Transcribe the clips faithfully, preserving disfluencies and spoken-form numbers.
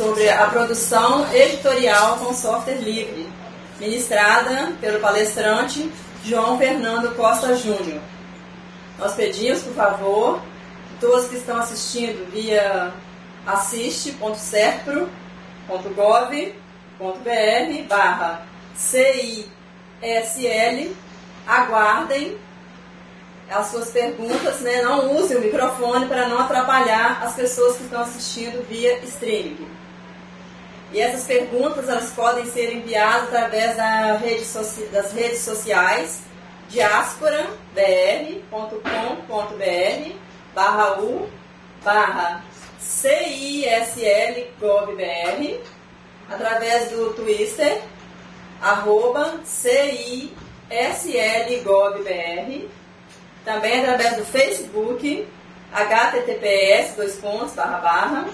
sobre a produção editorial com software livre, ministrada pelo palestrante João Fernando Costa Júnior. Nós pedimos, por favor, que todos que estão assistindo via assiste ponto serpro ponto gov ponto br barra C I S L aguardem as suas perguntas, né? Não use o microfone para não atrapalhar as pessoas que estão assistindo via streaming. E essas perguntas elas podem ser enviadas através da rede soci... das redes sociais diaspora b r ponto com ponto br barra u barra C I S L gov br, através do Twitter arroba C I S L gov br, também através do Facebook https dois pontos barra barra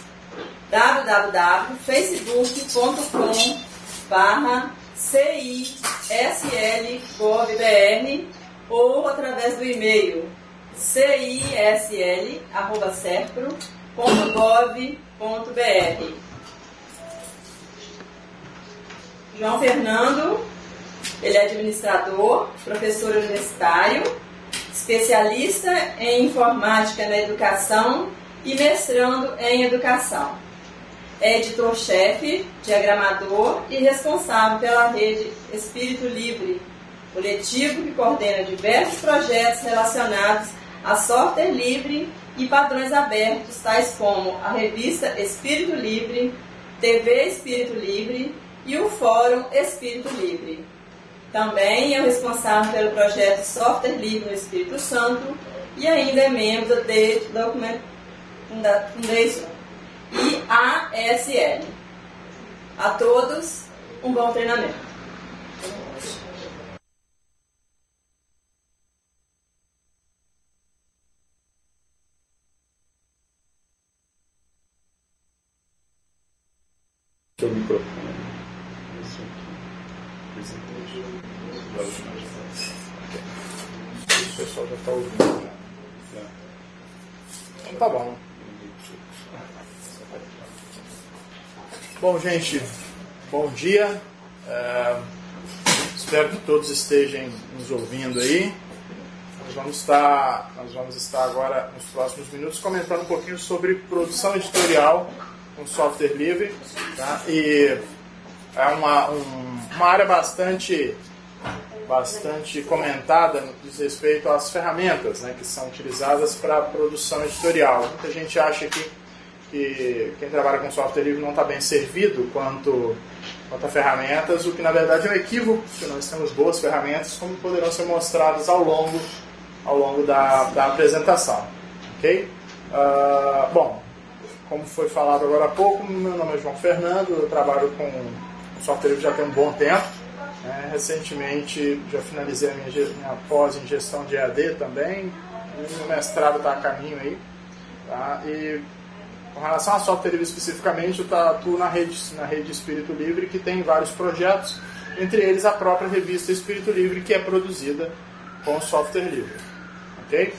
www ponto facebook ponto com barra C I S L gov br ou através do e-mail cisl arroba serpro ponto gov ponto br. João Fernando, ele é administrador, professor universitário, especialista em informática na educação e mestrando em educação. É editor-chefe, diagramador e responsável pela rede Espírito Livre, coletivo que coordena diversos projetos relacionados a software livre e padrões abertos, tais como a revista Espírito Livre, T V Espírito Livre e o Fórum Espírito Livre. Também é o responsável pelo projeto Software Livre no Espírito Santo e ainda é membro da Document Foundation e A S L. A todos, um bom treinamento. Seu microfone. O pessoal já está ouvindo. Né? Então tá bom. Bom, gente, bom dia. É, espero que todos estejam nos ouvindo aí. Nós vamos estar, nós vamos estar agora, nos próximos minutos, comentando um pouquinho sobre produção editorial com software livre, tá? E é uma, um, uma área bastante, bastante comentada no que diz respeito às ferramentas, né, que são utilizadas para a produção editorial. Muita gente acha que, que quem trabalha com software livre não está bem servido quanto, quanto a ferramentas, o que na verdade é um equívoco, porque nós temos boas ferramentas, como poderão ser mostradas ao longo, ao longo da, da apresentação. Ok? Uh, bom, como foi falado agora há pouco, meu nome é João Fernando, eu trabalho com software livre já tem um bom tempo. É, recentemente já finalizei a minha, minha pós em gestão de E A D também, e meu mestrado está a caminho aí. Tá? E com relação a software livre especificamente, eu atuo na rede, na rede Espírito Livre, que tem vários projetos, entre eles a própria revista Espírito Livre, que é produzida com software livre. Ok?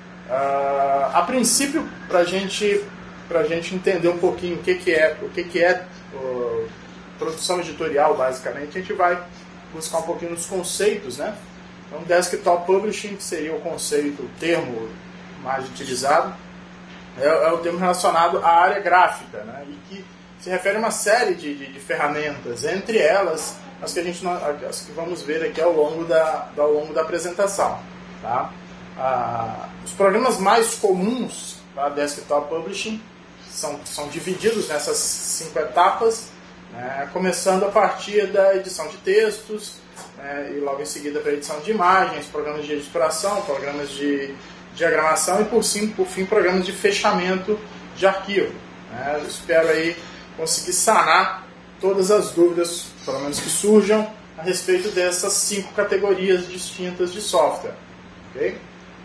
Uh, a princípio, para gente, a gente entender um pouquinho o que, que é, o que, que é uh, produção editorial, basicamente, a gente vai buscar um pouquinho nos conceitos, né? Então, desktop publishing, que seria o conceito, o termo mais utilizado, é, é o termo relacionado à área gráfica, né? E que se refere a uma série de, de, de ferramentas, entre elas as que a gente as que vamos ver aqui ao longo da, ao longo da apresentação, tá? Ah, os programas mais comuns para desktop publishing são, são divididos nessas cinco etapas, né, começando a partir da edição de textos, né, e logo em seguida para a edição de imagens, programas de editoração, programas de diagramação e por, sim, por fim programas de fechamento de arquivo. Né. Eu espero aí conseguir sanar todas as dúvidas, pelo menos que surjam, a respeito dessas cinco categorias distintas de software. Okay?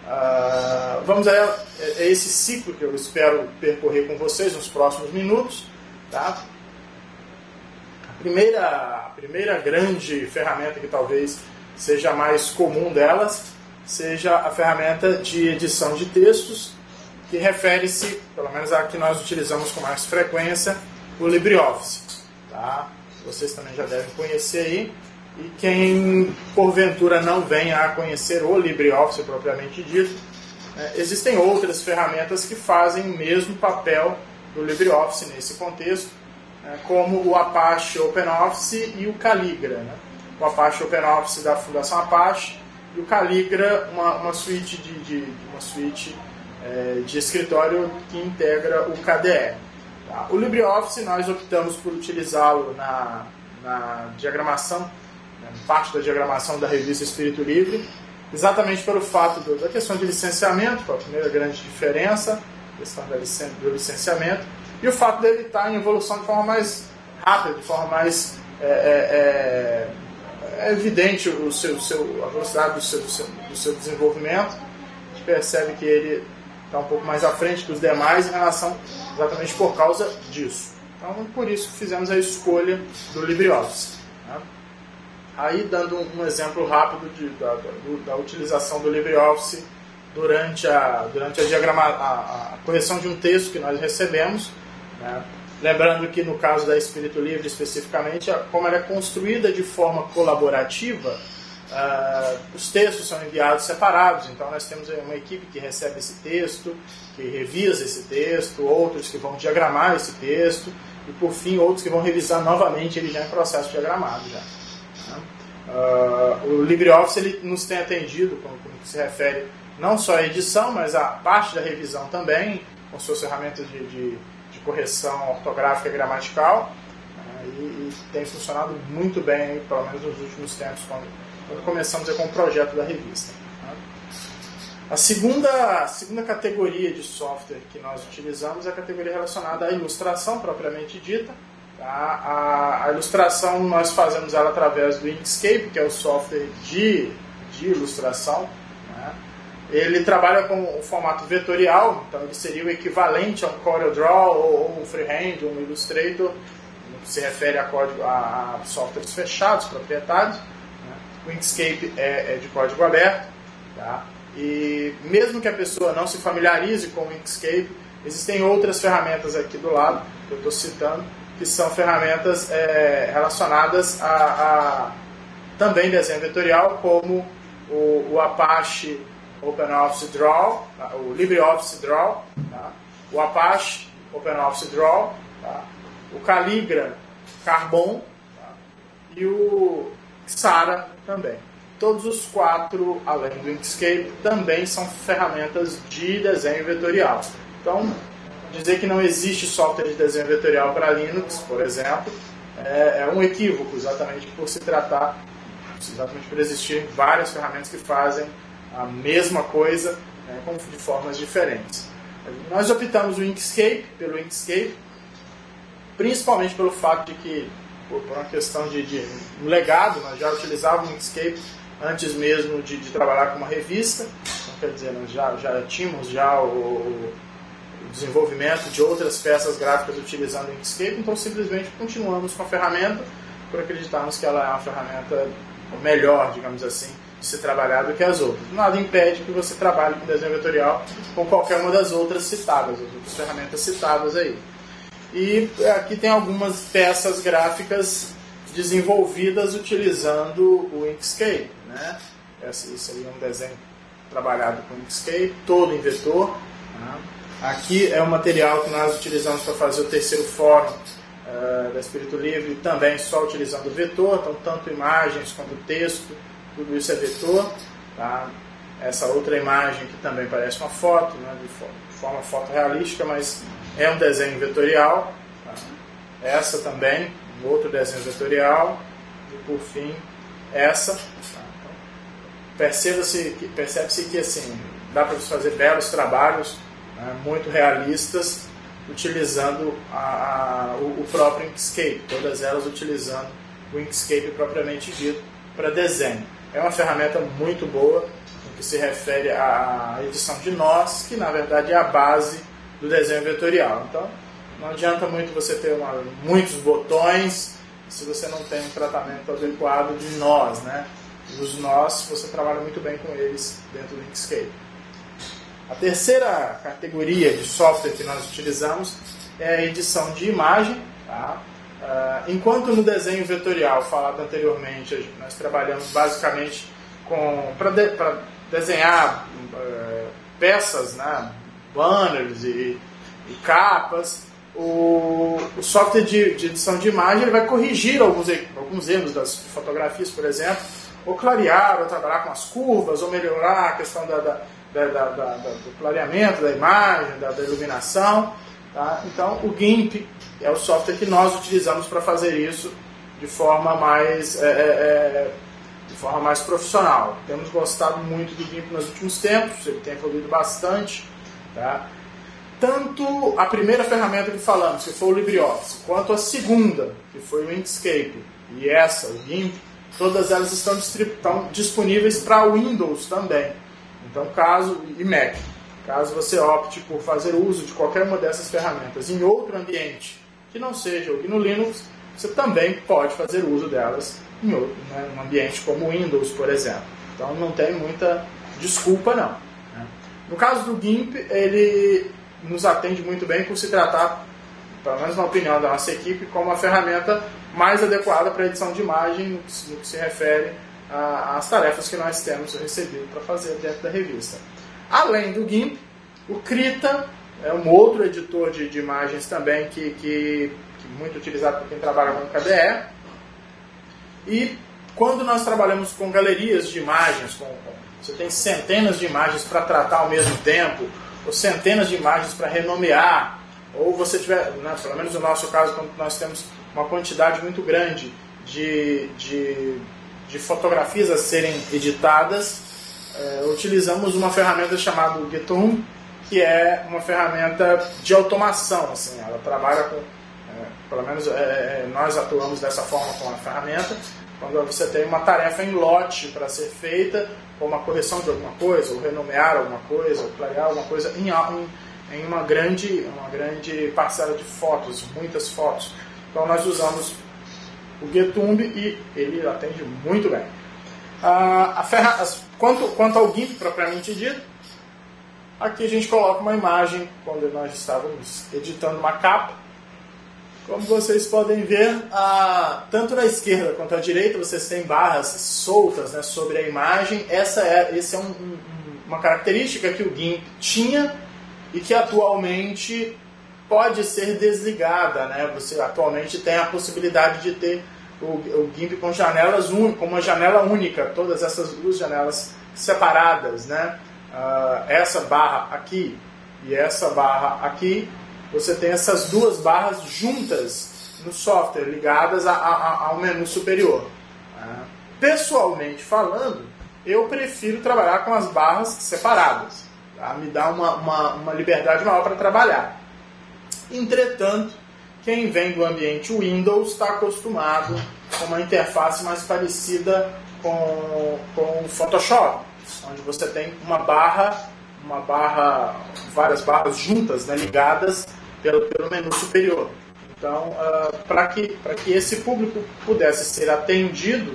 Uh, vamos a, a esse ciclo que eu espero percorrer com vocês nos próximos minutos. Tá? A, primeira, a primeira grande ferramenta que talvez seja a mais comum delas seja a ferramenta de edição de textos, que refere-se, pelo menos a que nós utilizamos com mais frequência, o LibreOffice. Tá? Vocês também já devem conhecer aí. E quem porventura não venha a conhecer o LibreOffice propriamente dito, né, existem outras ferramentas que fazem o mesmo papel do LibreOffice nesse contexto, né, como o Apache OpenOffice e o Calligra. Né? O Apache OpenOffice da Fundação Apache e o Calligra, uma, uma suíte, de, de, uma suíte é, de escritório que integra o K D E. Tá? O LibreOffice nós optamos por utilizá-lo na, na diagramação, né, parte da diagramação da revista Espírito Livre, exatamente pelo fato do, da questão de licenciamento, foi a primeira grande diferença, a questão da licen, do licenciamento, e o fato dele estar em evolução de forma mais rápida, de forma mais é, é, é evidente o seu, o seu, a velocidade do seu, do, seu, do seu desenvolvimento. A gente percebe que ele está um pouco mais à frente que os demais em relação exatamente por causa disso. Então, por isso fizemos a escolha do LibreOffice. Né? Aí, dando um exemplo rápido de, da, da, da utilização do LibreOffice durante a, durante a, diagrama, a, a correção de um texto que nós recebemos, né? Lembrando que no caso da Espírito Livre especificamente, como ela é construída de forma colaborativa, uh, os textos são enviados separados. Então nós temos uma equipe que recebe esse texto, que revisa esse texto, outros que vão diagramar esse texto e por fim outros que vão revisar novamente ele já em processo diagramado. Já. Uh, o LibreOffice ele nos tem atendido, como, como se refere não só à edição, mas a parte da revisão também, com suas ferramentas de, de, de correção ortográfica e gramatical, uh, e, e tem funcionado muito bem, aí, pelo menos nos últimos tempos, quando, quando começamos aí com o projeto da revista. Uh. A segunda, a segunda categoria de software que nós utilizamos é a categoria relacionada à ilustração propriamente dita. A, a, a ilustração nós fazemos ela através do Inkscape, que é o software de, de ilustração. Né? Ele trabalha com o formato vetorial, então ele seria o equivalente a um CorelDRAW ou, ou um Freehand ou um Illustrator, no que se refere a, código, a, a softwares fechados, proprietários. Né? O Inkscape é, é de código aberto. Tá? E mesmo que a pessoa não se familiarize com o Inkscape, existem outras ferramentas aqui do lado, que eu estou citando, que são ferramentas é, relacionadas a, a também desenho vetorial, como o, o Apache OpenOffice Draw, tá? O LibreOffice Draw, tá? O Apache OpenOffice Draw, tá? O Calligra Carbon, tá? E o Xara também. Todos os quatro, além do Inkscape, também são ferramentas de desenho vetorial. Então, dizer que não existe software de desenho vetorial para Linux, por exemplo, é, é um equívoco, exatamente por se tratar, exatamente por existir várias ferramentas que fazem a mesma coisa, né, de formas diferentes. Nós optamos o Inkscape, pelo Inkscape, principalmente pelo fato de que, por uma questão de, de um legado, nós já utilizávamos o Inkscape antes mesmo de, de trabalhar com uma revista, então, quer dizer, nós já, já tínhamos já o desenvolvimento de outras peças gráficas utilizando o Inkscape, então simplesmente continuamos com a ferramenta por acreditarmos que ela é uma ferramenta melhor, digamos assim, de se trabalhar do que as outras. Nada impede que você trabalhe com desenho vetorial com qualquer uma das outras citadas, as outras ferramentas citadas aí. E aqui tem algumas peças gráficas desenvolvidas utilizando o Inkscape. Né? Esse seria um desenho trabalhado com o Inkscape, todo em vetor. Né? Aqui é o material que nós utilizamos para fazer o terceiro fórum uh, da Espírito Livre, também só utilizando o vetor, então tanto imagens quanto texto, tudo isso é vetor. Tá? Essa outra imagem que também parece uma foto, né, de forma fotorrealística, mas é um desenho vetorial. Tá? Essa também, um outro desenho vetorial. E por fim, essa. Tá? Então, percebe-se que, percebe-se que assim, dá para fazer belos trabalhos, muito realistas, utilizando a, a, o, o próprio Inkscape, todas elas utilizando o Inkscape propriamente dito para desenho. É uma ferramenta muito boa no que se refere à edição de nós, que na verdade é a base do desenho vetorial. Então, não adianta muito você ter uma, muitos botões se você não tem um tratamento adequado de nós, né? Os nós, você trabalha muito bem com eles dentro do Inkscape. A terceira categoria de software que nós utilizamos é a edição de imagem. Tá? Uh, enquanto no desenho vetorial, falado anteriormente, nós trabalhamos basicamente para de, desenhar uh, peças, né, banners e, e capas, o, o software de, de edição de imagem ele vai corrigir alguns, alguns erros das fotografias, por exemplo, ou clarear, ou trabalhar com as curvas, ou melhorar a questão da, da, da, da, da, do clareamento da imagem, da, da iluminação. Tá? Então, o GIMP é o software que nós utilizamos para fazer isso de forma mais, é, é, de forma mais profissional. Temos gostado muito do GIMP nos últimos tempos, ele tem evoluído bastante. Tá? Tanto a primeira ferramenta que falamos, que foi o LibreOffice, quanto a segunda, que foi o Inkscape, e essa, o GIMP, todas elas estão, estão disponíveis para Windows também. Então, caso, e Mac. Caso você opte por fazer uso de qualquer uma dessas ferramentas em outro ambiente que não seja o GNU Linux, você também pode fazer uso delas em outro, né, um ambiente como o Windows, por exemplo. Então não tem muita desculpa não. Né? No caso do GIMP, ele nos atende muito bem por se tratar, pelo menos na opinião da nossa equipe, como a ferramenta mais adequada para a edição de imagem no que, no que se refere às tarefas que nós temos recebido para fazer dentro da revista. Além do GIMP, o Krita é um outro editor de, de imagens também que, que, que é muito utilizado por quem trabalha com K D E. E quando nós trabalhamos com galerias de imagens, com, com, você tem centenas de imagens para tratar ao mesmo tempo, ou centenas de imagens para renomear, ou você tiver, né, pelo menos no nosso caso, quando nós temos uma quantidade muito grande de, de, de fotografias a serem editadas, É, utilizamos uma ferramenta chamada Getum, que é uma ferramenta de automação. Assim, ela trabalha com, é, pelo menos é, nós atuamos dessa forma com a ferramenta, quando você tem uma tarefa em lote para ser feita, como a correção de alguma coisa, ou renomear alguma coisa, ou clarear alguma coisa em, em, em uma, grande, uma grande parcela de fotos, muitas fotos. Então nós usamos o Getum e ele atende muito bem. Ah, a ferra, as, quanto, quanto ao GIMP propriamente dito, aqui a gente coloca uma imagem quando nós estávamos editando uma capa. Como vocês podem ver, ah, tanto na esquerda quanto à direita vocês têm barras soltas, né, sobre a imagem. Essa é, esse é um, um, uma característica que o GIMP tinha e que atualmente pode ser desligada. Né? Você atualmente tem a possibilidade de ter O, o GIMP com janelas un, com uma janela única, todas essas duas janelas separadas, né? Uh, essa barra aqui e essa barra aqui, você tem essas duas barras juntas no software, ligadas a, a, ao menu superior. Uh, pessoalmente falando, eu prefiro trabalhar com as barras separadas, tá? Me dá uma, uma, uma liberdade maior para trabalhar. Entretanto, quem vem do ambiente Windows está acostumado com uma interface mais parecida com, com o Photoshop, onde você tem uma barra, uma barra, várias barras juntas, né, ligadas pelo, pelo menu superior. Então, uh, para que, para que esse público pudesse ser atendido,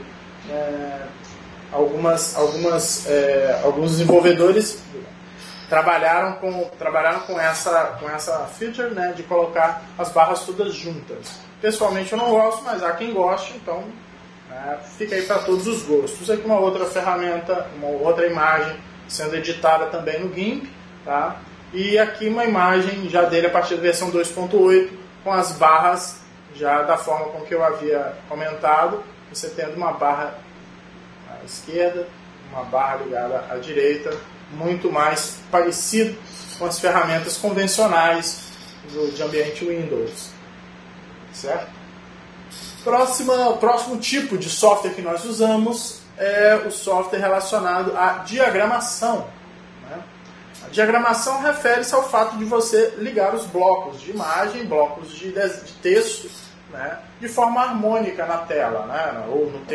é, algumas, algumas, é, alguns desenvolvedores trabalharam com, trabalharam com essa, com essa feature, né, de colocar as barras todas juntas. Pessoalmente eu não gosto, mas há quem goste, então, né, fica aí para todos os gostos. Aqui uma outra ferramenta, uma outra imagem sendo editada também no GIMP, tá? E aqui uma imagem já dele a partir da versão dois ponto oito, com as barras já da forma com que eu havia comentado, você tendo uma barra à esquerda, uma barra ligada à direita, muito mais parecido com as ferramentas convencionais do, de ambiente Windows. Certo? Próxima, próximo tipo de software que nós usamos é o software relacionado à diagramação. Né? A diagramação refere-se ao fato de você ligar os blocos de imagem, blocos de, de texto, né, de forma harmônica na tela, né, ou no,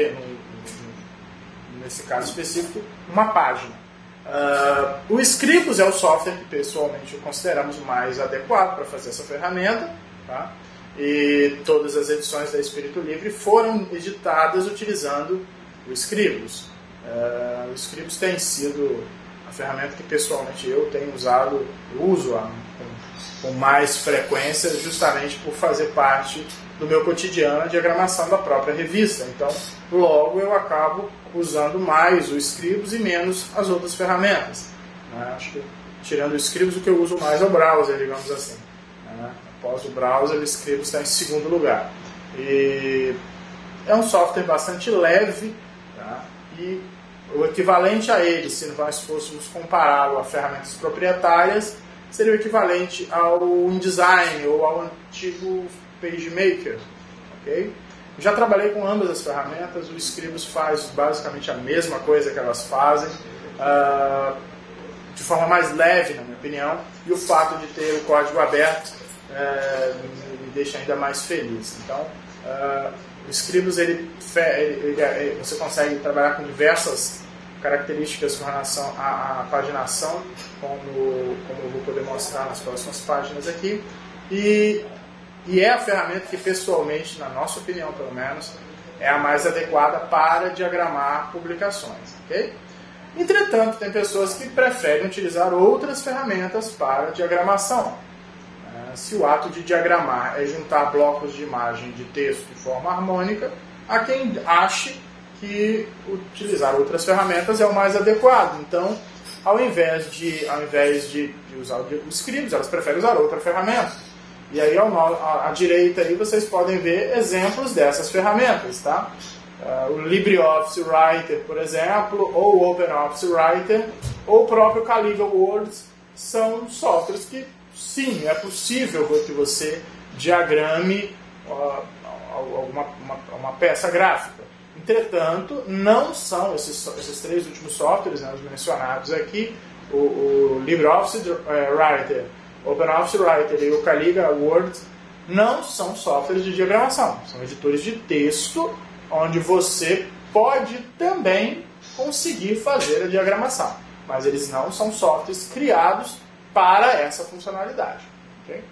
no, nesse caso específico, uma página. Uh, o Scribus é o software que pessoalmente consideramos mais adequado para fazer essa ferramenta, tá? E todas as edições da Espírito Livre foram editadas utilizando o Scribus. Uh, o Scribus tem sido a ferramenta que pessoalmente eu tenho usado, eu uso com, com mais frequência, justamente por fazer parte do meu cotidiano a diagramação da própria revista. Então, logo eu acabo usando mais o Scribus e menos as outras ferramentas. Né? Acho que, tirando o Scribus, o que eu uso mais é o browser, digamos assim. Né? Após o browser, o Scribus está em segundo lugar. E é um software bastante leve, tá? E o equivalente a ele, se nós fôssemos compará-lo a ferramentas proprietárias, seria o equivalente ao InDesign ou ao antigo PageMaker. Okay? Já trabalhei com ambas as ferramentas, o Scribus faz basicamente a mesma coisa que elas fazem, uh, de forma mais leve, na minha opinião, e o fato de ter o código aberto uh, me deixa ainda mais feliz. Então, uh, o Scribus, ele, ele, ele, você consegue trabalhar com diversas características com relação à, à paginação, como, como eu vou poder mostrar nas próximas páginas aqui, e, e é a ferramenta que, pessoalmente, na nossa opinião pelo menos, é a mais adequada para diagramar publicações. Okay? Entretanto, tem pessoas que preferem utilizar outras ferramentas para diagramação. Se o ato de diagramar é juntar blocos de imagem de texto de forma harmônica, há quem ache que utilizar outras ferramentas é o mais adequado. Então, ao invés de, ao invés de, de usar o Scribus, elas preferem usar outra ferramenta. E aí, ao, à direita, aí, vocês podem ver exemplos dessas ferramentas. Tá? Uh, o LibreOffice Writer, por exemplo, ou o OpenOffice Writer, ou o próprio Calibre Words, são softwares que, sim, é possível que você diagrame uh, alguma uma, uma peça gráfica. Entretanto, não são esses, esses três últimos softwares, né, os mencionados aqui, o, o LibreOffice uh, Writer, OpenOffice Writer e o Caligra Word, não são softwares de diagramação. São editores de texto, onde você pode também conseguir fazer a diagramação. Mas eles não são softwares criados para essa funcionalidade. Okay?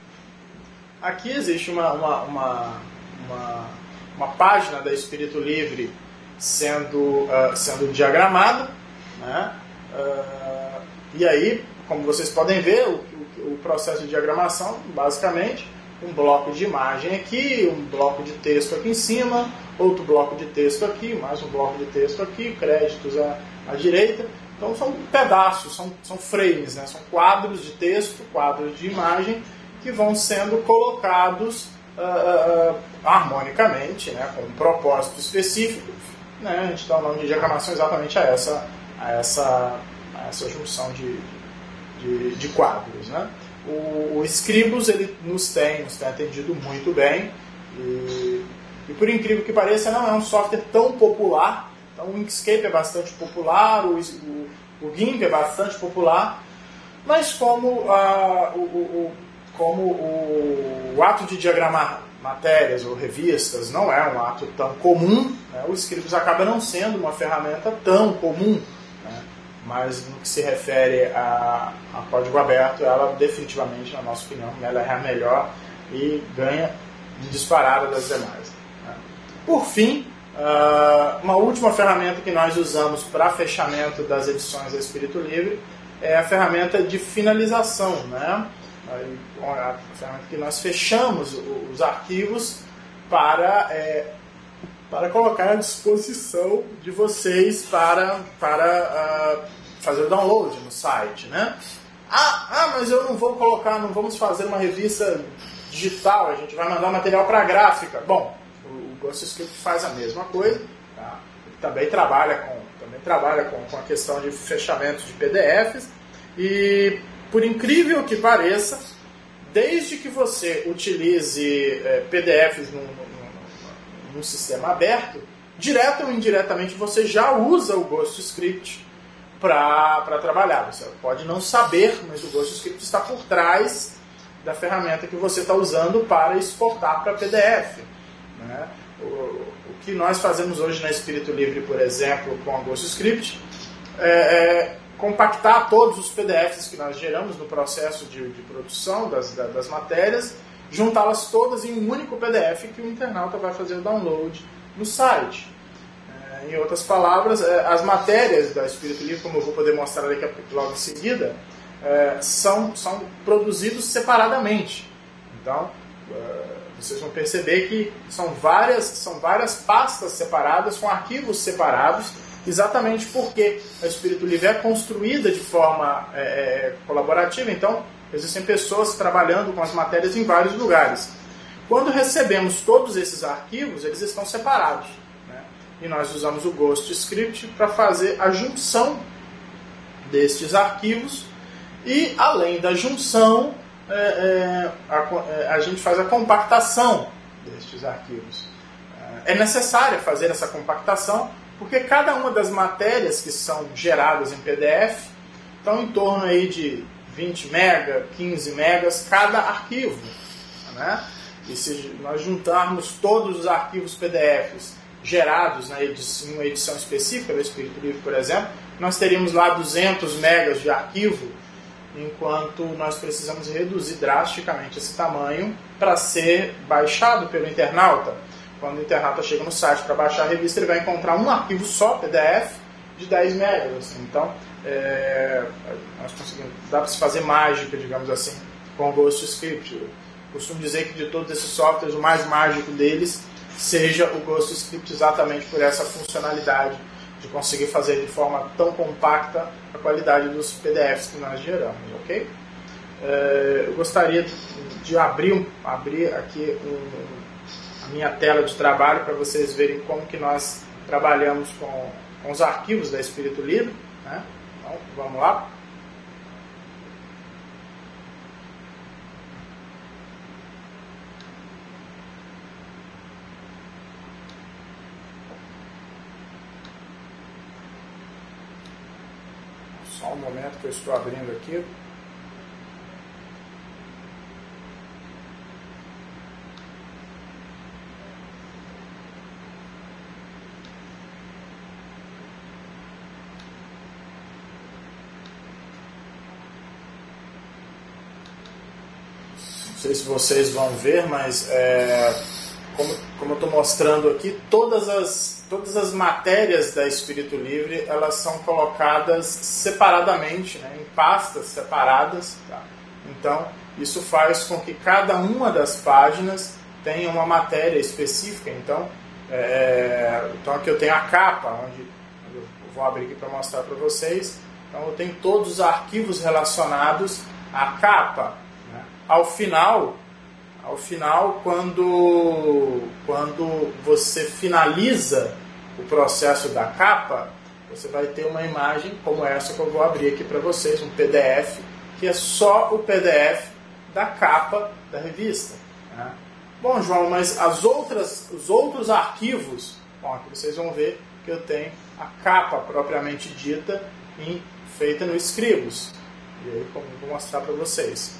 Aqui existe uma, uma, uma, uma, uma página da Espírito Livre sendo, uh, sendo diagramada. Né? Uh, e aí, como vocês podem ver, o, o, o processo de diagramação, basicamente, um bloco de imagem aqui, um bloco de texto aqui em cima, outro bloco de texto aqui, mais um bloco de texto aqui, créditos à, à direita. Então são pedaços, são, são frames, né? São quadros de texto, quadros de imagem que vão sendo colocados uh, uh, harmonicamente, né? Com um propósito específico. Né? A gente dá o nome de diagramação exatamente a essa, a essa, a essa junção de, de, de quadros. Né? O, o Scribus ele nos tem, nos tem atendido muito bem e, e por incrível que pareça não é um software tão popular. Então o Inkscape é bastante popular, o, o, o GIMP é bastante popular, mas como, a, o, o, como o, o ato de diagramar matérias ou revistas não é um ato tão comum, né, o Scribus acaba não sendo uma ferramenta tão comum, né, mas no que se refere a, a código aberto, ela definitivamente, na nossa opinião, ela é a melhor e ganha disparada das demais. Né. Por fim, Uh, uma última ferramenta que nós usamos para fechamento das edições da Espírito Livre é a ferramenta de finalização, né? A ferramenta que nós fechamos os arquivos para, é, para colocar à disposição de vocês para, para uh, fazer o download no site, né? Ah, ah, mas eu não vou colocar, não vamos fazer uma revista digital, a gente vai mandar material para a gráfica. Bom, o GhostScript faz a mesma coisa, tá? Ele também trabalha, com, também trabalha com, com a questão de fechamento de P D Fs e, por incrível que pareça, desde que você utilize é, P D Fs num, num, num sistema aberto, direto ou indiretamente você já usa o GhostScript para trabalhar. Você pode não saber, mas o GhostScript está por trás da ferramenta que você está usando para exportar para P D F. Né? O, o que nós fazemos hoje na Espírito Livre, por exemplo, com a GhostScript, é, é compactar todos os P D Fs que nós geramos no processo de, de produção das, das matérias, juntá-las todas em um único P D F que o internauta vai fazer o download no site. É, em outras palavras, é, as matérias da Espírito Livre, como eu vou poder mostrar daqui logo em seguida, é, são, são produzidos separadamente. Então, é, vocês vão perceber que são várias, são várias pastas separadas, com arquivos separados, exatamente porque a Espírito Livre é construída de forma é, colaborativa, então existem pessoas trabalhando com as matérias em vários lugares. Quando recebemos todos esses arquivos, eles estão separados, né? E nós usamos o GhostScript para fazer a junção destes arquivos e, além da junção, é, é, a, a gente faz a compactação destes arquivos. É necessário fazer essa compactação porque cada uma das matérias que são geradas em P D F estão em torno aí de vinte megas, quinze megas cada arquivo, né? E se nós juntarmos todos os arquivos P D Fs gerados na edição, em uma edição específica do Espírito Livre, por exemplo, nós teríamos lá duzentos megas de arquivo, enquanto nós precisamos reduzir drasticamente esse tamanho para ser baixado pelo internauta. Quando o internauta chega no site para baixar a revista, ele vai encontrar um arquivo só, P D F, de dez megas. Assim. Então, é, nós conseguimos, dá para se fazer mágica, digamos assim, com o GhostScript. Eu costumo dizer que de todos esses softwares, o mais mágico deles seja o GhostScript, exatamente por essa funcionalidade de conseguir fazer de forma tão compacta a qualidade dos P D Fs que nós geramos, ok? É, eu gostaria de, de abrir, abrir aqui um, a minha tela de trabalho para vocês verem como que nós trabalhamos com, com os arquivos da Espírito Livre, né? Então, vamos lá. Só um momento que eu estou abrindo aqui. Não sei se vocês vão ver, mas é, como, como eu estou mostrando aqui, todas as, todas as matérias da Espírito Livre, elas são colocadas separadamente, né, em pastas separadas. Tá? Então, isso faz com que cada uma das páginas tenha uma matéria específica. Então, é, então aqui eu tenho a capa, onde eu vou abrir aqui para mostrar para vocês. Então, eu tenho todos os arquivos relacionados à capa. Ao final, ao final quando, quando você finaliza o processo da capa, você vai ter uma imagem como essa que eu vou abrir aqui para vocês, um P D F, que é só o P D F da capa da revista. Né? Bom, João, mas as outras, os outros arquivos, bom, aqui vocês vão ver que eu tenho a capa propriamente dita em, feita no Scribus. E aí eu vou mostrar para vocês.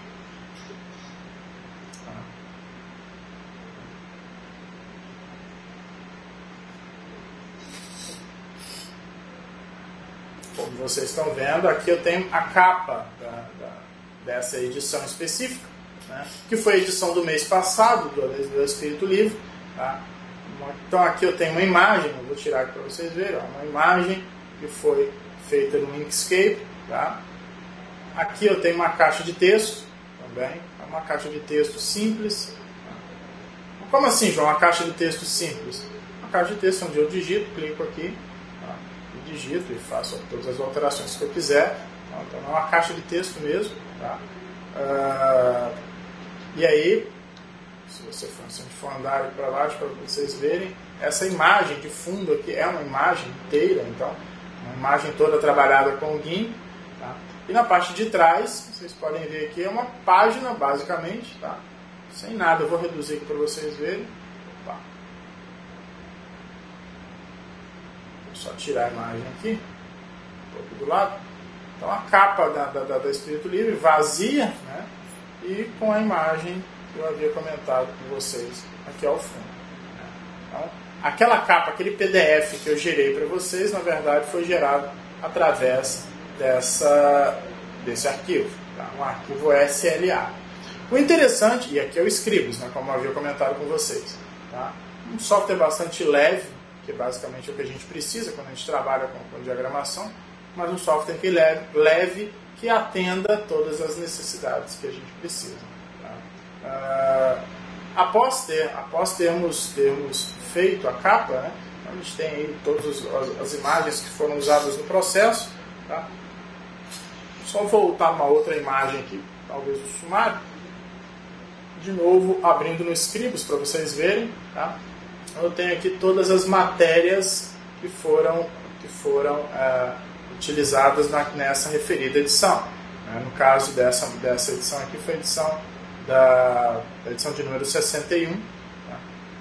Como vocês estão vendo, aqui eu tenho a capa da, da, dessa edição específica, né, que foi a edição do mês passado, do, do Espírito Livre. Tá? Então aqui eu tenho uma imagem, eu vou tirar aqui para vocês verem, ó, uma imagem que foi feita no Inkscape. Tá? Aqui eu tenho uma caixa de texto, também, uma caixa de texto simples. Tá? Como assim, João, uma caixa de texto simples? Uma caixa de texto onde eu digito, clico aqui, digito e faço todas as alterações que eu quiser. Então é uma caixa de texto mesmo. Tá? Uh, e aí, se você for, se for andar para baixo para vocês verem, essa imagem de fundo aqui é uma imagem inteira, então uma imagem toda trabalhada com o GIMP. Tá? E na parte de trás, vocês podem ver aqui, é uma página basicamente, tá? Sem nada. Eu vou reduzir aqui para vocês verem. Opa. Só tirar a imagem aqui, um pouco do lado. Então a capa da, da, da Espírito Livre vazia, né, e com a imagem que eu havia comentado com vocês aqui ao fundo. Né. Então, aquela capa, aquele P D F que eu gerei para vocês, na verdade foi gerado através dessa, desse arquivo, tá, um arquivo S L A. O interessante, e aqui é o Scribus, né, como eu havia comentado com vocês, tá, um software bastante leve, que basicamente é o que a gente precisa quando a gente trabalha com, com diagramação, mas um software que leve, leve, que atenda todas as necessidades que a gente precisa. Tá? Uh, após, ter, após termos, termos feito a capa, né, a gente tem aí todas as, as imagens que foram usadas no processo. Tá? Só voltar uma outra imagem aqui, talvez o sumário. De novo, abrindo no Scribus para vocês verem. Tá? Eu tenho aqui todas as matérias que foram, que foram é, utilizadas na, nessa referida edição. Né? No caso dessa, dessa edição aqui, foi a edição, da, da edição de número sessenta e um. Tá?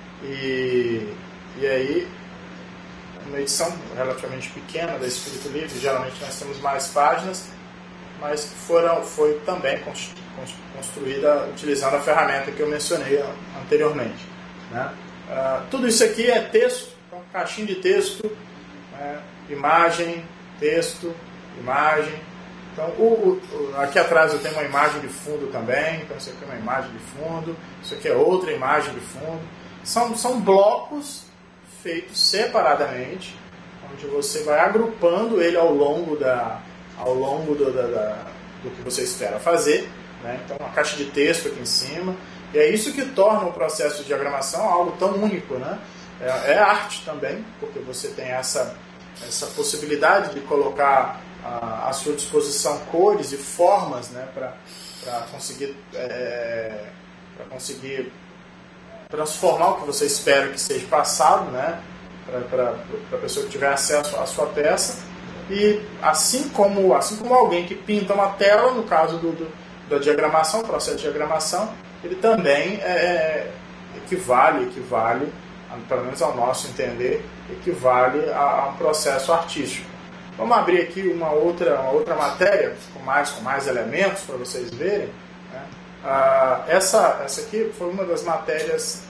E, e aí, uma edição relativamente pequena da Espírito Livre, geralmente nós temos mais páginas, mas foram, foi também construída utilizando a ferramenta que eu mencionei anteriormente. Né? Uh, tudo isso aqui é texto, então, caixinha de texto, né? Imagem, texto, imagem. Então, o, o, aqui atrás eu tenho uma imagem de fundo também, então isso aqui é uma imagem de fundo, isso aqui é outra imagem de fundo. São, são blocos feitos separadamente, onde você vai agrupando ele ao longo, da, ao longo do, da, da, do que você espera fazer. Né? Então, uma caixa de texto aqui em cima. E é isso que torna o processo de diagramação algo tão único. Né? É, é arte também, porque você tem essa, essa possibilidade de colocar a, à sua disposição cores e formas, né? para conseguir, é, para conseguir transformar o que você espera que seja passado, né? para a pessoa que tiver acesso à sua peça. E assim como, assim como alguém que pinta uma tela, no caso do, do, da diagramação, processo de diagramação, ele também é, equivale, equivale, pelo menos ao nosso entender, equivale a, a um processo artístico. Vamos abrir aqui uma outra, uma outra matéria com mais, com mais elementos para vocês verem. Né? Ah, essa, essa aqui foi uma das matérias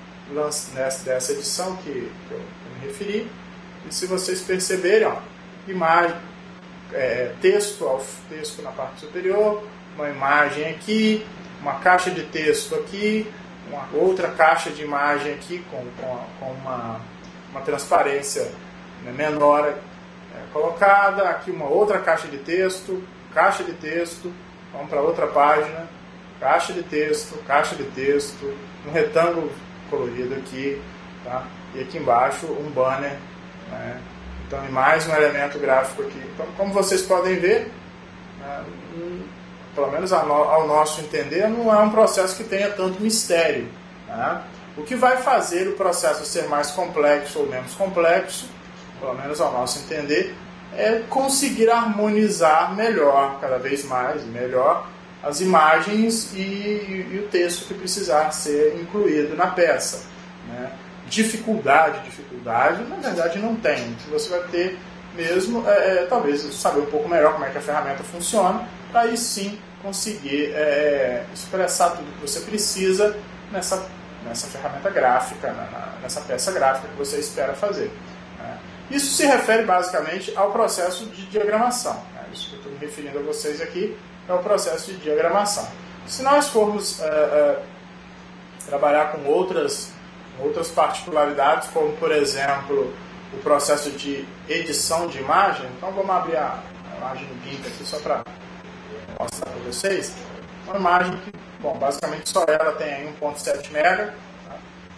dessa edição que, que eu me referi. E se vocês perceberem, ó, imagem, é, texto, texto na parte superior, uma imagem aqui, uma caixa de texto aqui, uma outra caixa de imagem aqui com, com, com uma, uma transparência, né, menor é, colocada, aqui uma outra caixa de texto, caixa de texto, vamos para outra página, caixa de texto, caixa de texto, um retângulo colorido aqui, tá? E aqui embaixo um banner, né? Então, mais um elemento gráfico aqui. Então, como vocês podem ver, né, pelo menos ao nosso entender, não é um processo que tenha tanto mistério. Né? O que vai fazer o processo ser mais complexo ou menos complexo, pelo menos ao nosso entender, é conseguir harmonizar melhor, cada vez mais, melhor, as imagens e, e, e o texto que precisar ser incluído na peça. Né? Dificuldade, dificuldade, na verdade não tem. Você vai ter mesmo, é, talvez, saber um pouco melhor como é que a ferramenta funciona, para aí sim conseguir é, expressar tudo que você precisa nessa, nessa ferramenta gráfica, na, nessa peça gráfica que você espera fazer. Né? Isso se refere basicamente ao processo de diagramação. Né? Isso que eu estou me referindo a vocês aqui é o processo de diagramação. Se nós formos é, é, trabalhar com outras, outras particularidades, como por exemplo o processo de edição de imagem, então vamos abrir a, a imagem do GIMP aqui só para mostrar para vocês. Uma imagem que, bom, basicamente só ela tem aí um ponto sete mega. Tá?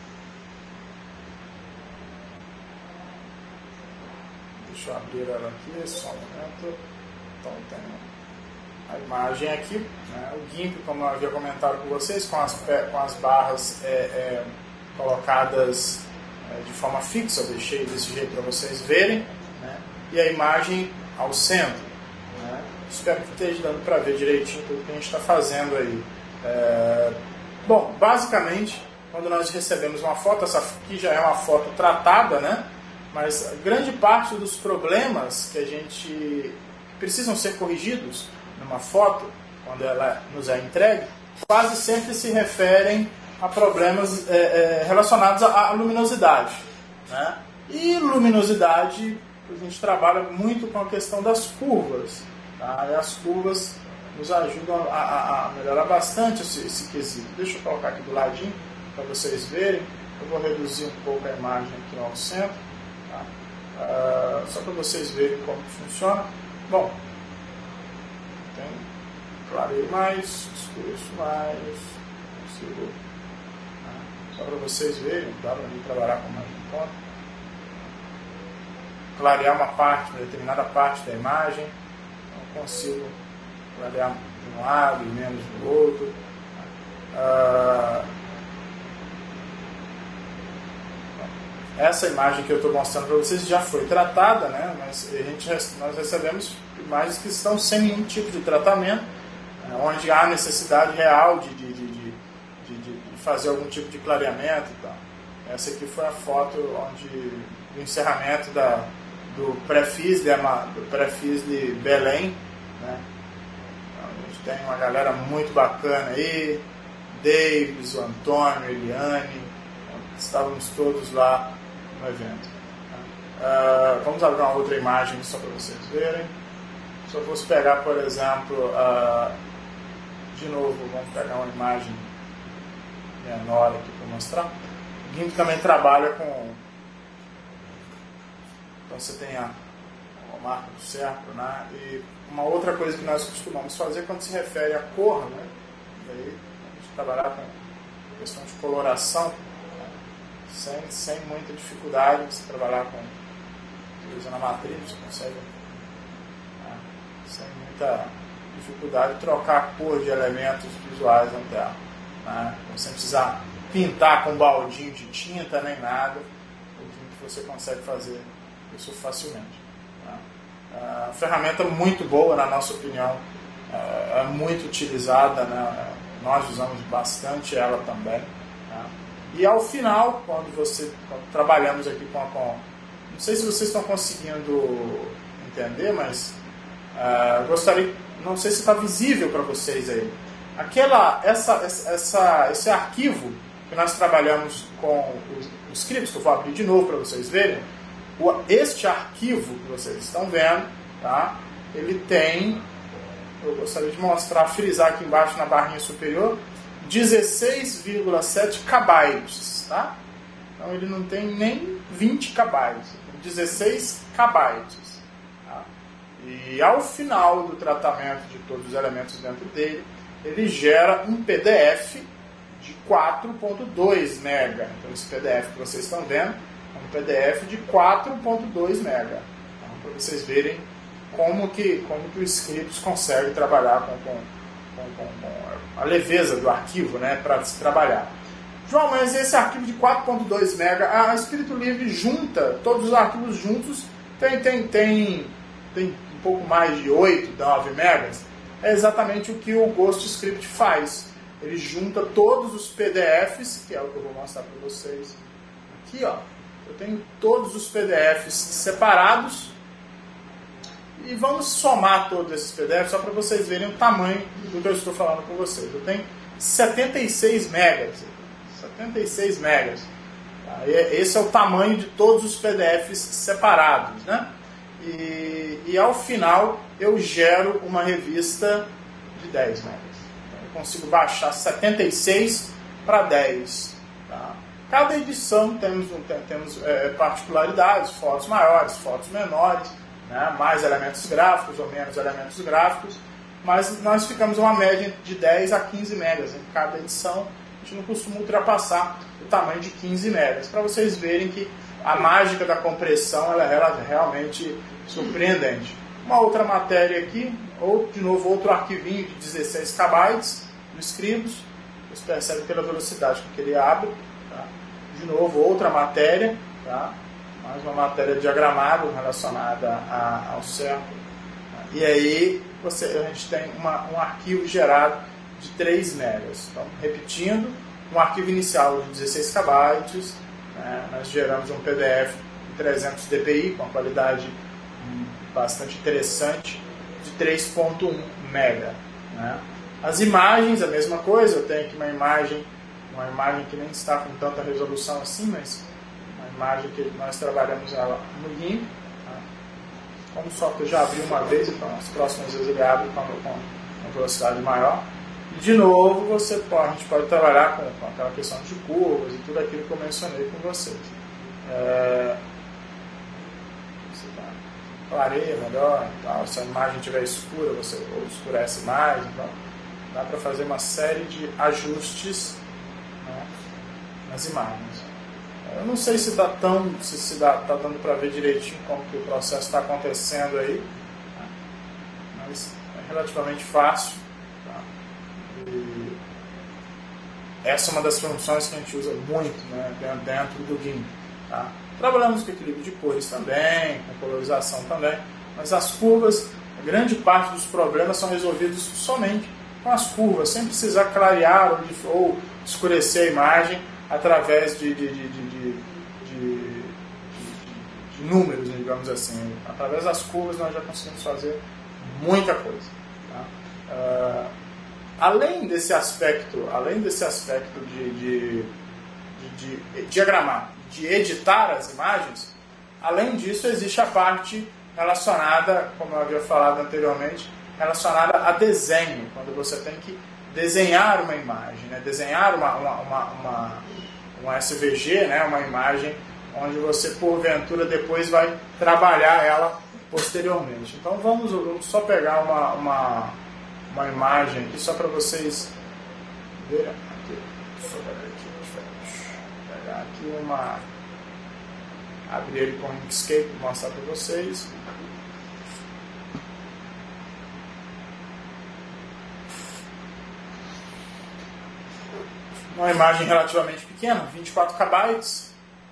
Deixa eu abrir ela aqui, só um momento. Então tem a imagem aqui, né? O GIMP, como eu havia comentado com vocês, com as, com as barras é, é, colocadas é, de forma fixa, eu deixei desse jeito para vocês verem, né? E a imagem ao centro. Né? Espero que esteja dando para ver direitinho tudo que a gente está fazendo aí. É... Bom, basicamente, quando nós recebemos uma foto, essa aqui já é uma foto tratada, né? Mas grande parte dos problemas que a gente precisam ser corrigidos numa foto, quando ela nos é entregue, quase sempre se referem a problemas é, é, relacionados à luminosidade. Né? E luminosidade, a gente trabalha muito com a questão das curvas. Tá? E as curvas nos ajudam a, a, a melhorar bastante esse, esse quesito. Deixa eu colocar aqui do ladinho para vocês verem. Eu vou reduzir um pouco a imagem aqui ao centro. Tá? Uh, só para vocês verem como funciona. Bom, tem, clareio mais, escureço mais, consigo só para vocês verem, dá para trabalhar com mais um ponto. Clarear uma parte, uma determinada parte da imagem, então consigo clarear de um lado e menos do outro. Uh, essa imagem que eu estou mostrando para vocês já foi tratada, né? Mas a gente, nós recebemos imagens que estão sem nenhum tipo de tratamento, onde há necessidade real de, de, de, de, de, de fazer algum tipo de clareamento e tal. Essa aqui foi a foto onde, do encerramento da, do pré-Fisli, do pré-Fisli Belém, né? Então, a gente tem uma galera muito bacana aí, Davis, o Antônio, a Eliane, estávamos todos lá no evento. Uh, vamos abrir uma outra imagem só para vocês verem. Se eu fosse pegar, por exemplo, uh, de novo, vamos pegar uma imagem menor aqui para mostrar. O GIMP também trabalha com... Então você tem a, a marca do cerco, né? E uma outra coisa que nós costumamos fazer quando se refere à cor, né? Daí a gente trabalhar com questão de coloração, né? sem, sem muita dificuldade. Você trabalhar com usando a matriz, você consegue, né? Sem muita dificuldade trocar a cor de elementos visuais na tela, né? Sem precisar pintar com um baldinho de tinta nem nada. Você consegue fazer isso facilmente, né? A ferramenta muito boa, na nossa opinião, é muito utilizada, né? Nós usamos bastante ela também, né? E ao final, quando você quando trabalhamos aqui com a com, não sei se vocês estão conseguindo entender, mas uh, gostaria, não sei se está visível para vocês aí, aquela essa essa esse arquivo que nós trabalhamos com os, os scripts, que eu vou abrir de novo para vocês verem. Este arquivo que vocês estão vendo, tá? Ele tem, eu gostaria de mostrar, frisar aqui embaixo na barrinha superior, dezesseis vírgula sete kbytes, tá? Então ele não tem nem vinte kbytes, dezesseis kbytes, tá? E ao final do tratamento de todos os elementos dentro dele, ele gera um P D F de quatro ponto dois mega. Então esse P D F que vocês estão vendo é um P D F de quatro ponto dois mega. Então, para vocês verem como que, como que o Scripts consegue trabalhar com, com, com, com a leveza do arquivo, né, para se trabalhar. João, mas esse arquivo de quatro ponto dois mega, a Espírito Livre junta, todos os arquivos juntos, tem, tem, tem, tem um pouco mais de oito, nove megas. É exatamente o que o GhostScript faz. Ele junta todos os P D Fs, que é o que eu vou mostrar para vocês aqui, ó. Eu tenho todos os P D Fs separados e vamos somar todos esses P D Fs só para vocês verem o tamanho do que eu estou falando com vocês. Eu tenho setenta e seis megas. setenta e seis megas. Esse é o tamanho de todos os P D Fs separados, né? E, e ao final eu gero uma revista de dez megas. Eu consigo baixar setenta e seis para dez. Tá? Cada edição temos, temos é, particularidades, fotos maiores, fotos menores, né? Mais elementos gráficos ou menos elementos gráficos, mas nós ficamos uma média de dez a quinze megas em cada edição. A gente não costuma ultrapassar o tamanho de quinze megas, para vocês verem que a mágica da compressão ela é realmente surpreendente. Uma outra matéria aqui, ou de novo outro arquivinho de dezesseis kbytes do Scribus, vocês percebem pela velocidade com que ele abre, tá? De novo outra matéria, tá? Mais uma matéria diagramada relacionada a, ao cerco, tá? E aí você, a gente tem uma, um arquivo gerado de três megas. Então, repetindo, um arquivo inicial de dezesseis kbytes, né? Nós geramos um P D F de trezentos dpi com uma qualidade bastante interessante de três ponto um mega, né? As imagens, a mesma coisa. Eu tenho aqui uma imagem, uma imagem que nem está com tanta resolução assim, mas uma imagem que nós trabalhamos ela no GIMP, tá? Como o software já abriu uma vez, então as próximas vezes ele abre com uma velocidade maior. E de novo, você pode, a gente pode trabalhar com, com aquela questão de curvas e tudo aquilo que eu mencionei com vocês. É, clareia melhor, então, se a imagem estiver escura, você ou escurece mais, então dá para fazer uma série de ajustes, né, nas imagens. Eu não sei se está tão, se, se dá, tá dando para ver direitinho como que o processo está acontecendo aí, tá? Mas é relativamente fácil. Tá? E essa é uma das funções que a gente usa muito, né, dentro do G I M. Tá? Trabalhamos com equilíbrio de cores também, com colorização também, mas as curvas, a grande parte dos problemas são resolvidos somente com as curvas, sem precisar clarear ou, de, ou escurecer a imagem através de, de, de, de, de, de, de números, digamos assim. Através das curvas nós já conseguimos fazer muita coisa. Tá? Uh, além desse aspecto, além desse aspecto de, de, de, de diagramar, de editar as imagens, além disso existe a parte relacionada, como eu havia falado anteriormente, relacionada a desenho, quando você tem que desenhar uma imagem, né? Desenhar uma, uma, uma, uma, uma S V G, né? Uma imagem onde você, porventura, depois vai trabalhar ela posteriormente. Então vamos, vamos só pegar uma, uma, uma imagem aqui, só para vocês verem. Aqui, deixa eu pegar aqui uma... abrir ele com o Inkscape e mostrar para vocês. Uma imagem relativamente pequena, vinte e quatro kilobytes.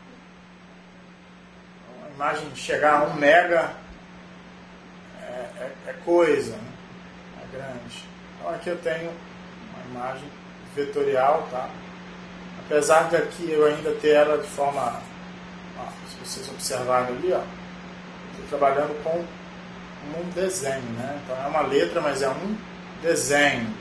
Uma imagem chegar a um mega é, é, é coisa, né? É grande. Então aqui eu tenho uma imagem vetorial, tá? Apesar daqui eu ainda ter ela de forma, ó, se vocês observarem ali, ó, estou trabalhando com um desenho, né? Então é uma letra, mas é um desenho.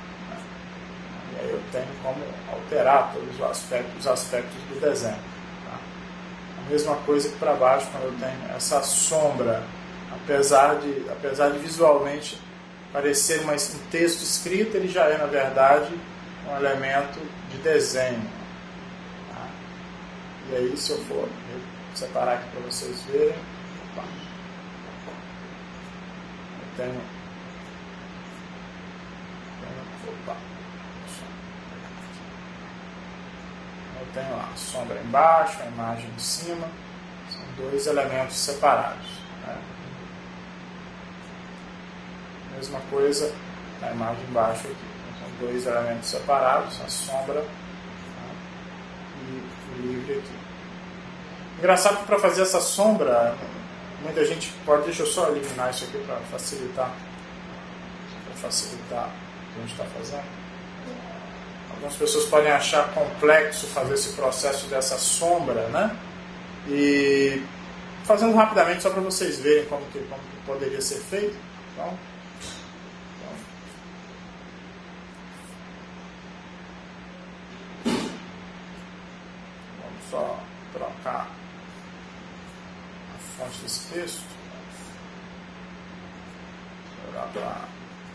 E aí eu tenho como alterar todos os aspectos, os aspectos do desenho. Tá? A mesma coisa que para baixo, quando eu tenho essa sombra, apesar de, apesar de visualmente parecer uma, um texto escrito, ele já é, na verdade, um elemento de desenho. Tá? E aí, se eu for separar aqui para vocês verem, opa, eu tenho, tenho opa, eu tenho lá a sombra embaixo, a imagem em cima, são dois elementos separados. Né? Mesma coisa na imagem embaixo aqui. São dois elementos separados, a sombra, tá? E o livre aqui. Engraçado que para fazer essa sombra, muita gente pode... Deixa eu só eliminar isso aqui para facilitar, para facilitar o que a gente está fazendo. Algumas pessoas podem achar complexo fazer esse processo dessa sombra, né? E fazendo rapidamente só para vocês verem como que, como que poderia ser feito. Então, então, vamos só trocar a fonte desse texto. Olhar para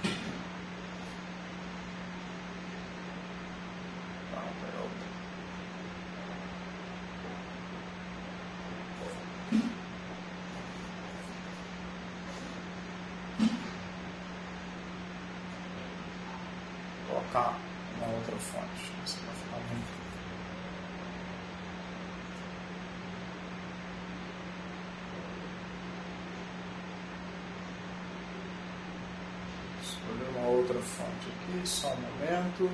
colocar uma outra fonte. Isso vai ficar muito. Escolher uma outra fonte aqui, só um momento.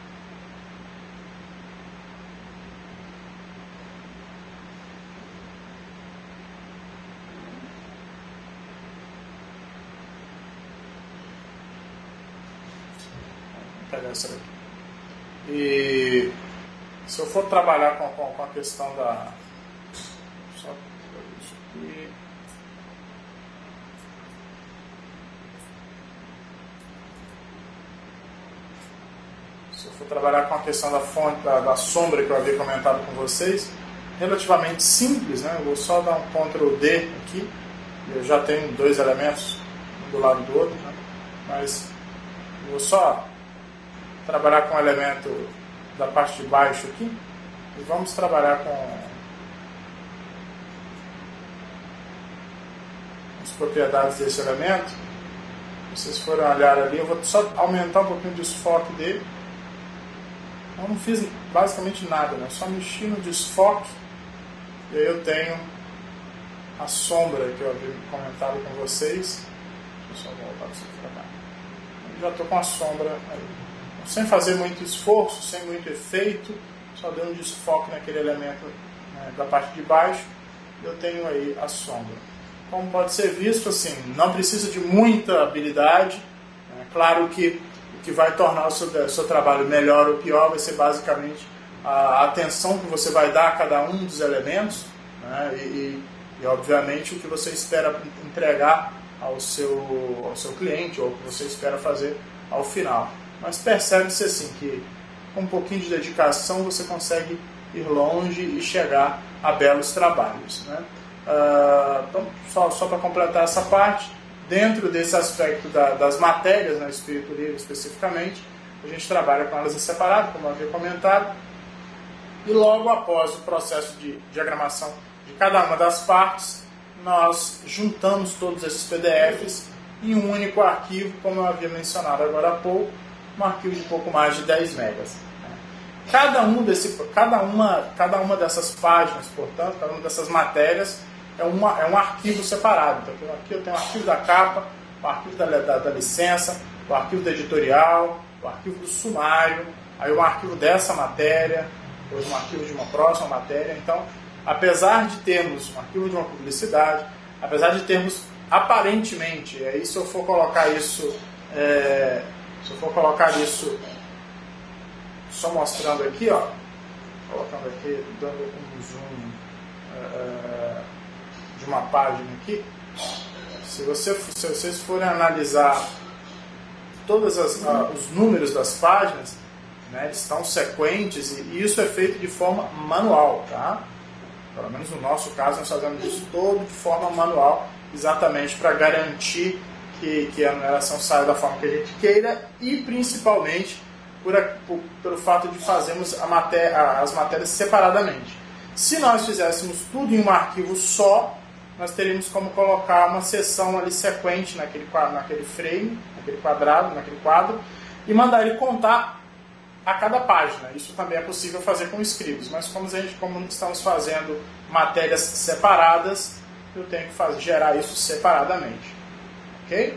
Essa daqui. E se eu for trabalhar com, com, com a questão da... Só isso aqui. Se eu for trabalhar com a questão da fonte, da, da sombra que eu havia comentado com vocês, relativamente simples, né? Eu vou só dar um control D aqui. Eu já tenho dois elementos um do lado do outro, né? Mas eu vou só trabalhar com o elemento da parte de baixo aqui e vamos trabalhar com as propriedades desse elemento. Se vocês forem olhar ali, eu vou só aumentar um pouquinho o desfoque dele. eu não fiz basicamente nada, né? Só mexi no desfoque e aí eu tenho a sombra que eu havia comentado com vocês. Deixa eu voltar isso aqui para cá. Eu já estou com a sombra aí. Sem fazer muito esforço, sem muito efeito, só dando um desfoque naquele elemento, né, da parte de baixo, eu tenho aí a sombra. Como pode ser visto, assim, não precisa de muita habilidade. É claro que o que vai tornar o seu, o seu trabalho melhor ou pior vai ser basicamente a atenção que você vai dar a cada um dos elementos, né, e, e, e, obviamente, o que você espera entregar ao seu, ao seu cliente, ou o que você espera fazer ao final. Mas percebe-se assim que com um pouquinho de dedicação você consegue ir longe e chegar a belos trabalhos, né? Uh, então, só, só para completar essa parte, dentro desse aspecto da, das matérias, no Espírito Livre especificamente, a gente trabalha com elas em separado, como eu havia comentado, e logo após o processo de diagramação de cada uma das partes, nós juntamos todos esses P D Fs em um único arquivo, como eu havia mencionado agora há pouco, um arquivo de pouco mais de dez megas. Cada, um desse, cada, uma, cada uma dessas páginas, portanto, cada uma dessas matérias é, uma, é um arquivo separado. Então, aqui eu tenho o arquivo da capa, o arquivo da, da, da licença, o arquivo do editorial, o arquivo do sumário, aí um arquivo dessa matéria, depois um arquivo de uma próxima matéria. Então, apesar de termos um arquivo de uma publicidade, apesar de termos aparentemente, aí se eu for colocar isso, é, se eu for colocar isso só mostrando aqui, ó, colocando aqui, dando um zoom é, de uma página aqui, se, você, se vocês forem analisar todos as, ah, os números das páginas, né, eles estão sequentes e isso é feito de forma manual, tá? Pelo menos no nosso caso nós fazemos isso todo de forma manual, exatamente para garantir que, que a numeração saia da forma que a gente queira e principalmente por, por, pelo fato de fazermos a matéria, as matérias separadamente. Se nós fizéssemos tudo em um arquivo só, nós teríamos como colocar uma seção ali sequente naquele, naquele frame, naquele quadrado, naquele quadro, e mandar ele contar a cada página. Isso também é possível fazer com Scribus, mas como, a gente, como estamos fazendo matérias separadas, eu tenho que fazer, gerar isso separadamente. Ok?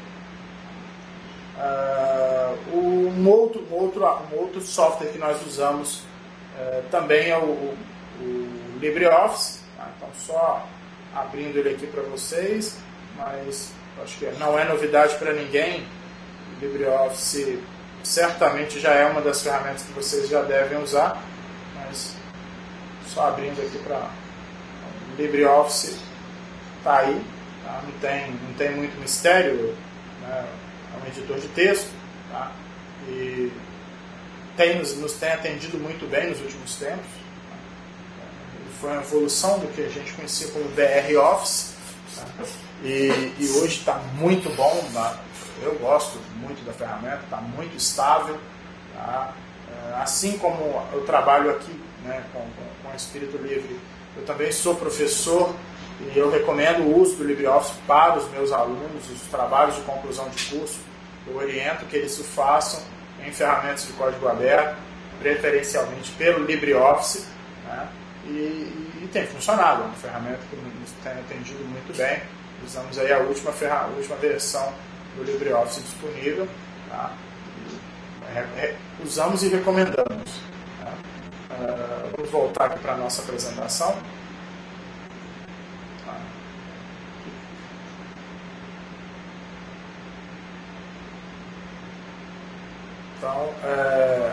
Uh, um, outro, um, outro, um outro software que nós usamos uh, também é o, o, o LibreOffice. Tá? Então, só abrindo ele aqui para vocês, mas acho que não é novidade para ninguém. O LibreOffice certamente já é uma das ferramentas que vocês já devem usar, mas só abrindo aqui para o LibreOffice, está aí, tá? não, tem, não tem muito mistério, né? É um editor de texto, tá? E tem, nos, nos tem atendido muito bem nos últimos tempos. Tá? Ele foi uma evolução do que a gente conhecia como B R Office, tá? e, e hoje está muito bom, tá? Eu gosto muito da ferramenta, está muito estável, tá? Assim como eu trabalho aqui, né, com, com, com Espírito Livre, eu também sou professor e eu recomendo o uso do LibreOffice para os meus alunos, os trabalhos de conclusão de curso. Eu oriento que eles o façam em ferramentas de código aberto, preferencialmente pelo LibreOffice, né? e, e, e tem funcionado, é uma ferramenta que nos tem atendido muito bem. Usamos aí a última, ferra, a última versão do LibreOffice disponível, tá? é, é, usamos e recomendamos. Tá? Uh, vamos voltar aqui para a nossa apresentação. Tá? Então, é,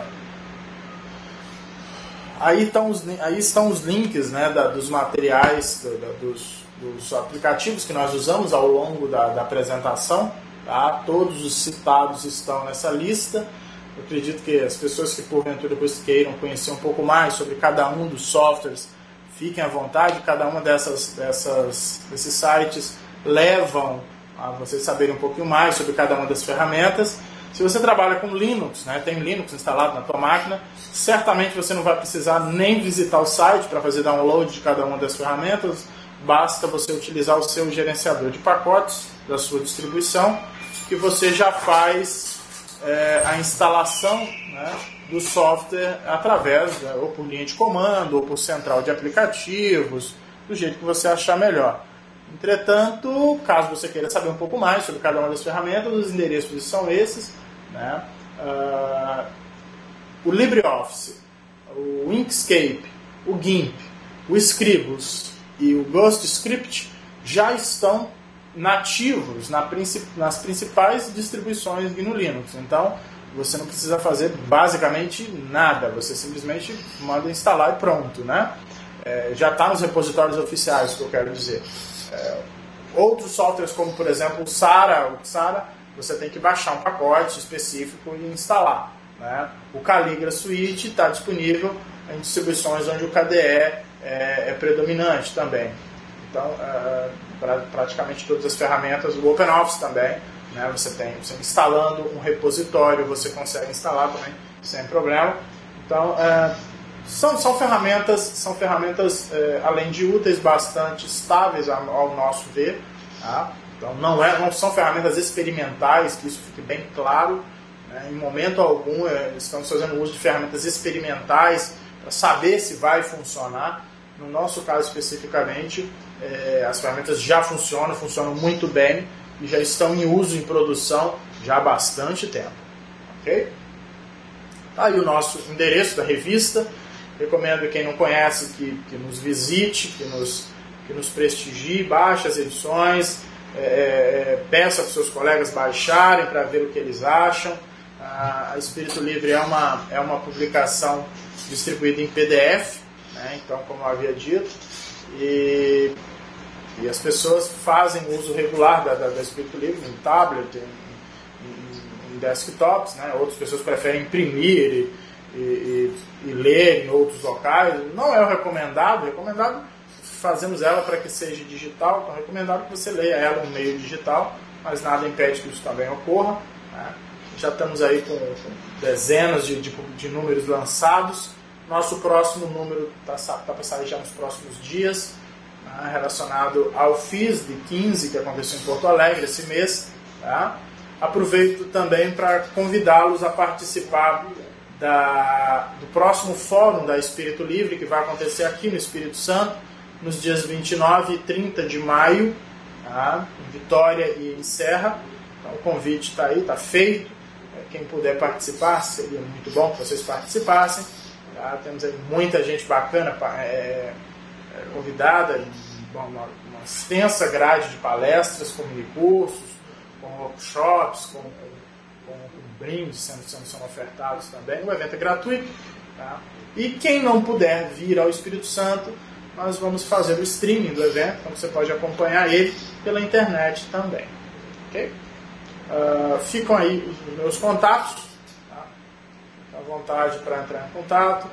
aí, estão os, aí estão os links, né, da, dos materiais, da, dos, dos aplicativos que nós usamos ao longo da, da apresentação. Tá? Todos os citados estão nessa lista. Eu acredito que as pessoas que porventura depois queiram conhecer um pouco mais sobre cada um dos softwares, fiquem à vontade. Cada uma dessas, dessas, desses sites levam a vocês saberem um pouquinho mais sobre cada uma das ferramentas. Se você trabalha com Linux, né, tem Linux instalado na tua máquina, certamente você não vai precisar nem visitar o site para fazer download de cada uma das ferramentas. Basta você utilizar o seu gerenciador de pacotes da sua distribuição, que você já faz é, a instalação, né, do software através, ou por linha de comando, ou por central de aplicativos, do jeito que você achar melhor. Entretanto, caso você queira saber um pouco mais sobre cada uma das ferramentas, os endereços são esses, né? Uh, o LibreOffice, o Inkscape, o GIMP, o Scribus e o GhostScript já estão nativos na princip nas principais distribuições G N U Linux. Então, você não precisa fazer basicamente nada, você simplesmente manda instalar e pronto, né? É, já está nos repositórios oficiais, que eu quero dizer. É, outros softwares, como por exemplo o Sara, o Sara, você tem que baixar um pacote específico e instalar, né? O Calligra Suite está disponível em distribuições onde o K D E é, é predominante também. Então, é, pra, praticamente todas as ferramentas, o OpenOffice também, né? Você tem, você instalando um repositório, você consegue instalar também sem problema. Então, é, são, são ferramentas, são ferramentas é, além de úteis, bastante estáveis ao, ao nosso ver. Tá? Então, não, é, não são ferramentas experimentais, que isso fique bem claro. Né? Em momento algum, é, estamos fazendo uso de ferramentas experimentais para saber se vai funcionar. No nosso caso especificamente, é, as ferramentas já funcionam, funcionam muito bem e já estão em uso, em produção, já há bastante tempo. Ok? Tá aí o nosso endereço da revista. Recomendo quem não conhece que, que nos visite, que nos, que nos prestigie, baixe as edições, é, peça para os seus colegas baixarem para ver o que eles acham. A Espírito Livre é uma, é uma publicação distribuída em P D F, né? Então, como eu havia dito, e, e as pessoas fazem uso regular da, da, da Espírito Livre em tablet, em, em, em desktops, né? Outras pessoas preferem imprimir e, e, e, e ler em outros locais. Não é o recomendado, recomendado fazemos ela para que seja digital, então é recomendado que você leia ela no meio digital, mas nada impede que isso também ocorra, né? Já estamos aí com, com dezenas de, de, de números lançados. Nosso próximo número está tá para sair já nos próximos dias, né, relacionado ao F I S de quinze, que aconteceu em Porto Alegre esse mês. Tá? Aproveito também para convidá-los a participar da, do próximo fórum da Espírito Livre, que vai acontecer aqui no Espírito Santo, nos dias vinte e nove e trinta de maio, tá? Em Vitória e em Serra. Então, o convite está aí, está feito. Quem puder participar, seria muito bom que vocês participassem. Tá? Temos aí muita gente bacana é, é, convidada, uma, uma extensa grade de palestras, com minicursos, com workshops, com, com, com brindes sendo, sendo, sendo ofertados também. O evento é gratuito. Tá? E quem não puder vir ao Espírito Santo, nós vamos fazer o streaming do evento, então você pode acompanhar ele pela internet também. Ok? Uh, ficam aí os meus contatos, tá? Fica à vontade para entrar em contato.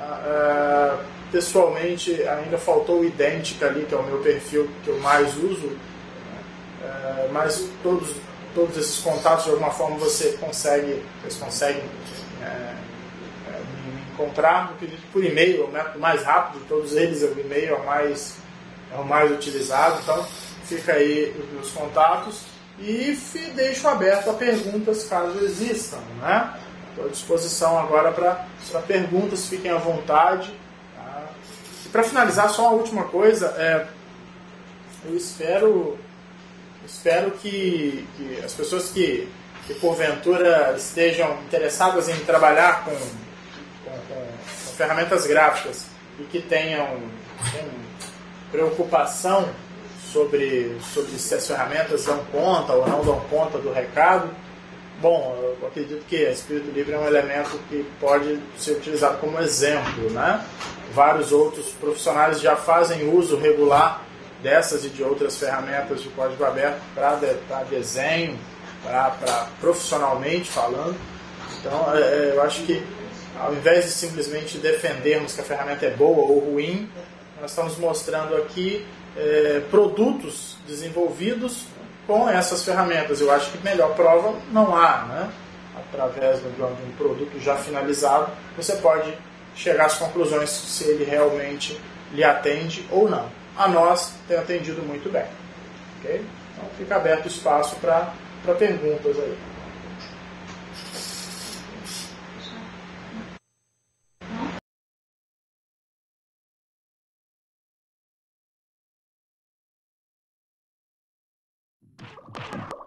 Uh, pessoalmente, ainda faltou o Idêntica ali, que é o meu perfil que eu mais uso, uh, mas todos, todos esses contatos, de alguma forma, você consegue, vocês conseguem uh, uh, me encontrar. Por e-mail, o método mais rápido de todos eles, é o e-mail, é o mais, é o mais utilizado. Então, fica aí os meus contatos. E deixo aberto a perguntas caso existam, né? Estou à disposição agora para perguntas, fiquem à vontade. Tá? E para finalizar, só uma última coisa, é, eu espero, espero que, que as pessoas que, que porventura estejam interessadas em trabalhar com, com, com, com ferramentas gráficas e que tenham, tenham preocupação Sobre, sobre se as ferramentas dão conta ou não dão conta do recado. Bom, eu acredito que a Espírito Livre é um elemento que pode ser utilizado como exemplo, né? Vários outros profissionais já fazem uso regular dessas e de outras ferramentas de código aberto para de, desenho, para profissionalmente falando. Então, é, eu acho que ao invés de simplesmente defendermos que a ferramenta é boa ou ruim, nós estamos mostrando aqui É, produtos desenvolvidos com essas ferramentas. Eu acho que melhor prova não há, né? Através de um produto já finalizado, você pode chegar às conclusões se ele realmente lhe atende ou não. A nós tem atendido muito bem. Okay? Então fica aberto espaço para perguntas aí. Tchau.